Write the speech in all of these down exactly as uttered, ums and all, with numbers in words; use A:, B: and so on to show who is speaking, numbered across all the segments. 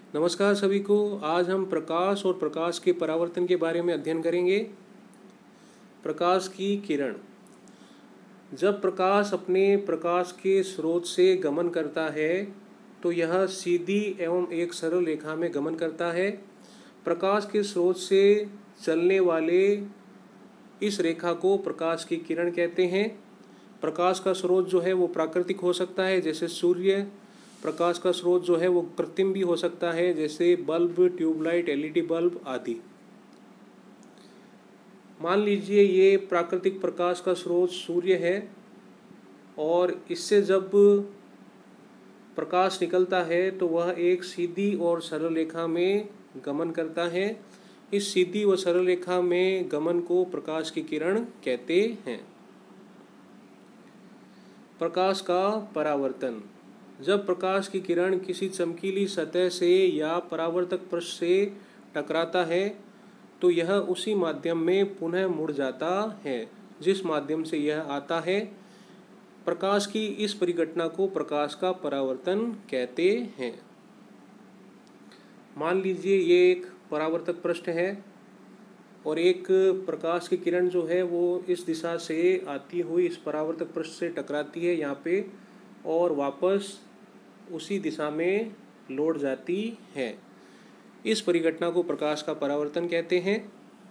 A: नमस्कार सभी को। आज हम प्रकाश और प्रकाश के परावर्तन के बारे में अध्ययन करेंगे। प्रकाश की किरण। जब प्रकाश अपने प्रकाश के स्रोत से गमन करता है तो यह सीधी एवं एक सरल रेखा में गमन करता है। प्रकाश के स्रोत से चलने वाले इस रेखा को प्रकाश की किरण कहते हैं। प्रकाश का स्रोत जो है वो प्राकृतिक हो सकता है, जैसे सूर्य। प्रकाश का स्रोत जो है वो कृत्रिम भी हो सकता है, जैसे बल्ब, ट्यूबलाइट, एलईडी बल्ब आदि। मान लीजिए ये प्राकृतिक प्रकाश का स्रोत सूर्य है और इससे जब प्रकाश निकलता है तो वह एक सीधी और सरल रेखा में गमन करता है। इस सीधी व सरल रेखा में गमन को प्रकाश की किरण कहते हैं। प्रकाश का परावर्तन। जब प्रकाश की किरण किसी चमकीली सतह से या परावर्तक पृष्ठ से टकराता है तो यह उसी माध्यम में पुनः मुड़ जाता है जिस माध्यम से यह आता है। प्रकाश की इस परिघटना को प्रकाश का परावर्तन कहते हैं। मान लीजिए ये एक परावर्तक पृष्ठ है और एक प्रकाश की किरण जो है वो इस दिशा से आती हुई इस परावर्तक पृष्ठ से टकराती है यहाँ पे और वापस उसी दिशा में लौट जाती है। इस परिघटना को प्रकाश का परावर्तन कहते हैं।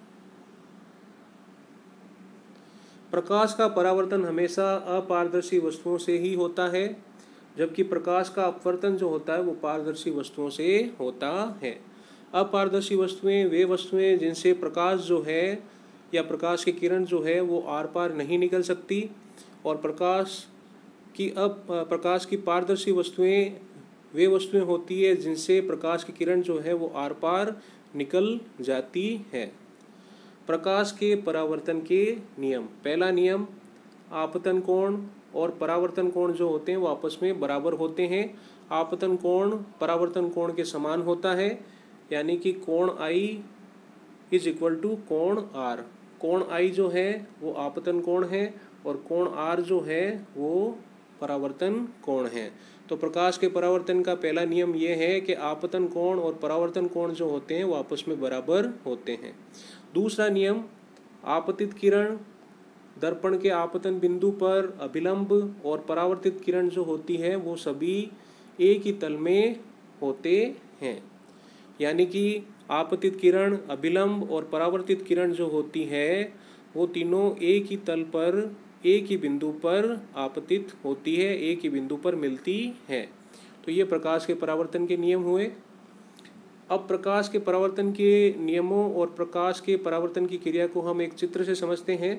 A: प्रकाश का परावर्तन हमेशा अपारदर्शी वस्तुओं से ही होता है, जबकि प्रकाश का अपवर्तन जो होता है वो पारदर्शी वस्तुओं से होता है। अपारदर्शी वस्तुएं वे वस्तुएं जिनसे प्रकाश जो है या प्रकाश की किरण जो है वो आर पार नहीं निकल सकती, और प्रकाश की अब प्रकाश की पारदर्शी वस्तुएं वे वस्तुएं होती है जिनसे प्रकाश की किरण जो है वो आर पार निकल जाती है। प्रकाश के परावर्तन के नियम। पहला नियम, आपतन कोण और परावर्तन कोण जो होते हैं वो आपस में बराबर होते हैं। आपतन कोण परावर्तन कोण के समान होता है, यानी कि कोण आई इज इक्वल टू कोण आर। कोण आई जो है वो आपतन कोण है और कोण आर जो है वो परावर्तन कोण है। तो प्रकाश के परावर्तन का पहला नियम ये है कि आपतन कोण और परावर्तन कोण जो होते हैं वो आपस में बराबर होते हैं। दूसरा नियम, आपतित किरण दर्पण के आपतन बिंदु पर अभिलंब और परावर्तित किरण जो होती है वो सभी एक ही तल में होते हैं, यानी कि आपतित किरण, अभिलंब और परावर्तित किरण जो होती है वो तीनों एक ही तल पर एक ही बिंदु पर आपतित होती है, एक ही बिंदु पर मिलती है। तो ये प्रकाश के परावर्तन के नियम हुए। अब प्रकाश के परावर्तन के नियमों और प्रकाश के परावर्तन की क्रिया को हम एक चित्र से समझते हैं।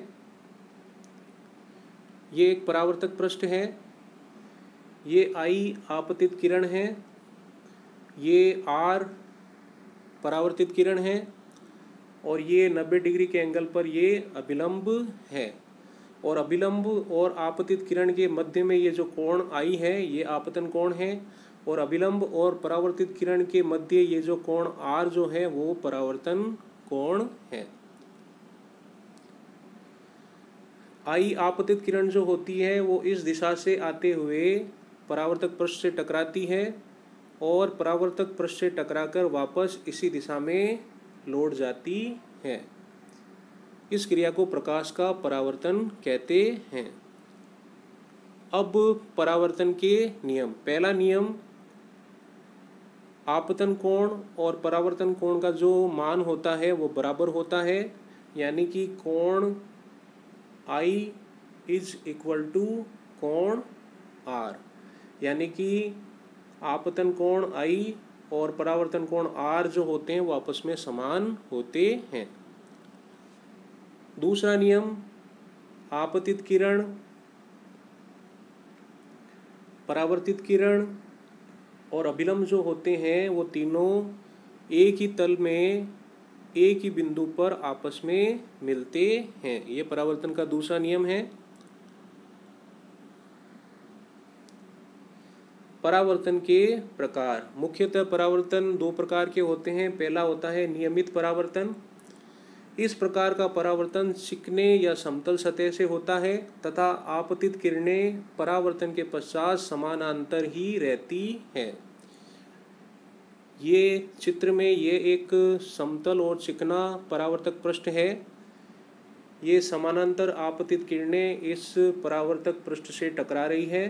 A: ये एक परावर्तक पृष्ठ है, ये आई आपतित किरण है, ये आर परावर्तित किरण है और ये नब्बे डिग्री के एंगल पर ये अभिलंब है। और अभिलंब और आपतित किरण के मध्य में ये जो कोण आई है ये आपतन कोण है और अभिलंब और परावर्तित किरण के मध्य ये जो कोण आर जो है वो परावर्तन कोण है। आई आपतित किरण जो होती है वो इस दिशा से आते हुए परावर्तक पृष्ठ से टकराती है और परावर्तक पृष्ठ से टकराकर वापस इसी दिशा में लौट जाती है। इस क्रिया को प्रकाश का परावर्तन कहते हैं। अब परावर्तन के नियम। पहला नियम, आपतन कोण और परावर्तन कोण का जो मान होता है वो बराबर होता है, यानी कि कोण आई इज इक्वल टू कोण आर, यानी कि आपतन कोण आई और परावर्तन कोण आर जो होते हैं वो आपस में समान होते हैं। दूसरा नियम, आपतित किरण, परावर्तित किरण और अभिलंब जो होते हैं वो तीनों एक ही तल में एक ही बिंदु पर आपस में मिलते हैं। ये परावर्तन का दूसरा नियम है। परावर्तन के प्रकार। मुख्यतः परावर्तन दो प्रकार के होते हैं। पहला होता है नियमित परावर्तन। इस प्रकार का परावर्तन चिकने या समतल सतह से होता है तथा आपतित किरणें परावर्तन के पश्चात समानांतर ही रहती है। ये चित्र में ये एक समतल और चिकना परावर्तक पृष्ठ है। ये समानांतर आपतित किरणें इस परावर्तक पृष्ठ से टकरा रही है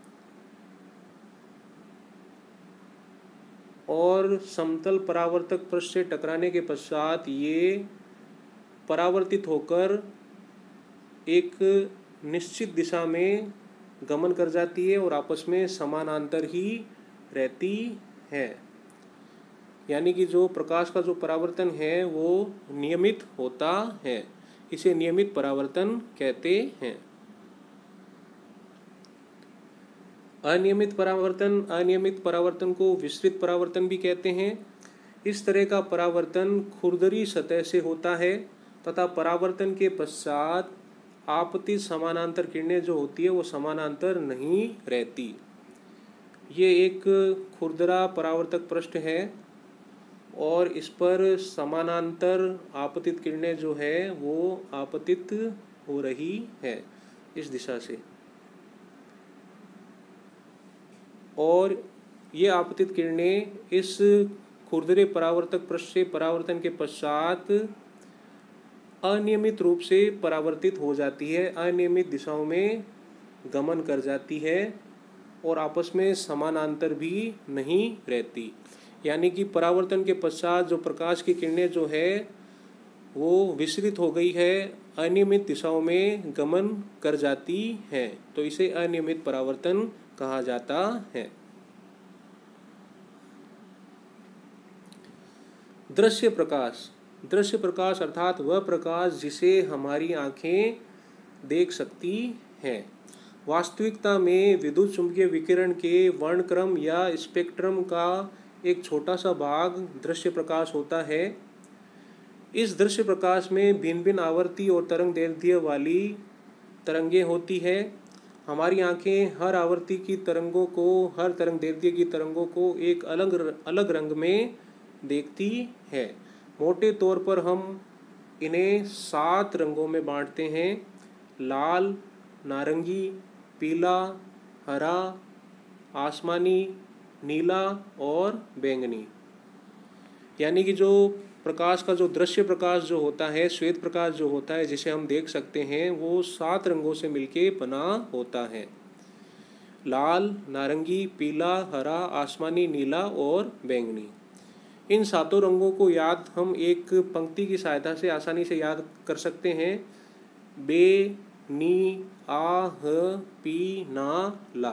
A: और समतल परावर्तक पृष्ठ से टकराने के पश्चात ये परावर्तित होकर एक निश्चित दिशा में गमन कर जाती है और आपस में समानांतर ही रहती है। यानी कि जो प्रकाश का जो परावर्तन है वो नियमित होता है, इसे नियमित परावर्तन कहते हैं। अनियमित परावर्तन अनियमित परावर्तन को विस्तृत परावर्तन भी कहते हैं। इस तरह का परावर्तन खुरदरी सतह से होता है तथा परावर्तन के पश्चात आपतित समानांतर किरणें जो होती है वो समानांतर नहीं रहती। ये एक खुरदरा परावर्तक पृष्ठ है और इस पर समानांतर आपतित किरणें जो है वो आपतित हो रही है इस दिशा से, और ये आपतित किरणें इस खुरदरे परावर्तक पृष्ठ से परावर्तन के पश्चात अनियमित रूप से परावर्तित हो जाती है, अनियमित दिशाओं में गमन कर जाती है और आपस में समानांतर भी नहीं रहती। यानी कि परावर्तन के पश्चात जो प्रकाश की किरणें जो है वो विस्तृत हो गई है, अनियमित दिशाओं में गमन कर जाती है, तो इसे अनियमित परावर्तन कहा जाता है। दृश्य प्रकाश दृश्य प्रकाश अर्थात वह प्रकाश जिसे हमारी आंखें देख सकती हैं। वास्तविकता में विद्युत चुम्बकीय विकिरण के वर्णक्रम या स्पेक्ट्रम का एक छोटा सा भाग दृश्य प्रकाश होता है। इस दृश्य प्रकाश में भिन्न भिन्न आवर्ती और तरंग दैर्ध्य वाली तरंगें होती है। हमारी आंखें हर आवर्ती की तरंगों को, हर तरंग दैर्ध्य की तरंगों को एक अलग अलग रंग में देखती है। मोटे तौर पर हम इन्हें सात रंगों में बांटते हैं: लाल, नारंगी, पीला, हरा, आसमानी, नीला और बैंगनी। यानी कि जो प्रकाश का जो दृश्य प्रकाश जो होता है, श्वेत प्रकाश जो होता है जिसे हम देख सकते हैं, वो सात रंगों से मिलके बना होता है: लाल, नारंगी, पीला, हरा, आसमानी, नीला और बैंगनी। इन सातों रंगों को याद हम एक पंक्ति की सहायता से आसानी से याद कर सकते हैं: बे, नी, आ, ह, पी, ना, ला।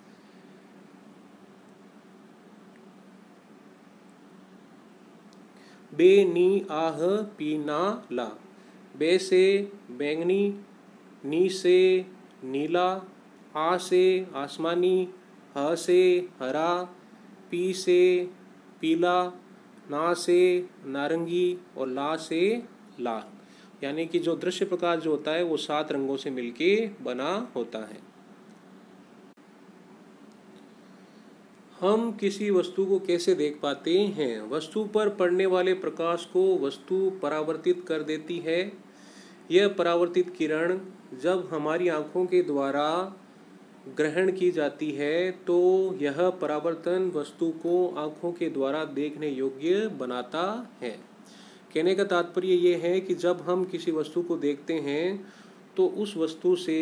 A: बे, नी, आ, ह, पी, ना, ला। बे से बैंगनी, नी से नीला, आ से आसमानी, ह से हरा, पी से पीला, ना से नारंगी और ला से लाल। यानी कि जो दृश्य प्रकाश जो होता है वो सात रंगों से मिलके बना होता है। हम किसी वस्तु को कैसे देख पाते हैं? वस्तु पर पड़ने वाले प्रकाश को वस्तु परावर्तित कर देती है। यह परावर्तित किरण जब हमारी आँखों के द्वारा ग्रहण की जाती है तो यह परावर्तन वस्तु को आँखों के द्वारा देखने योग्य बनाता है। कहने का तात्पर्य ये है कि जब हम किसी वस्तु को देखते हैं तो उस वस्तु से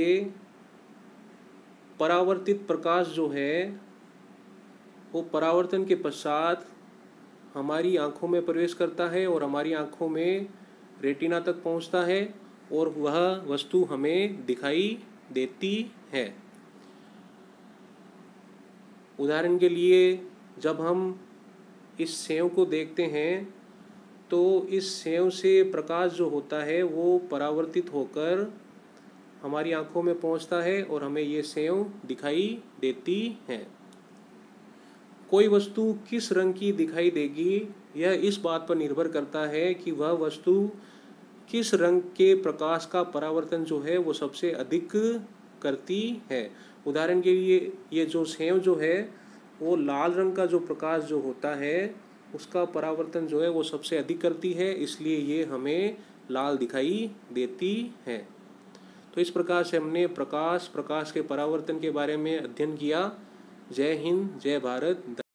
A: परावर्तित प्रकाश जो है वो परावर्तन के पश्चात हमारी आँखों में प्रवेश करता है और हमारी आँखों में रेटिना तक पहुँचता है और वह वस्तु हमें दिखाई देती है। उदाहरण के लिए जब हम इस सेव को देखते हैं तो इस सेव से प्रकाश जो होता है वो परावर्तित होकर हमारी आँखों में पहुँचता है और हमें ये सेव दिखाई देती है। कोई वस्तु किस रंग की दिखाई देगी यह इस बात पर निर्भर करता है कि वह वस्तु किस रंग के प्रकाश का परावर्तन जो है वो सबसे अधिक करती है। उदाहरण के लिए ये जो सेव जो है वो लाल रंग का जो प्रकाश जो होता है उसका परावर्तन जो है वो सबसे अधिक करती है, इसलिए ये हमें लाल दिखाई देती है। तो इस प्रकार से हमने प्रकाश प्रकाश के परावर्तन के बारे में अध्ययन किया। जय हिंद, जय भारत।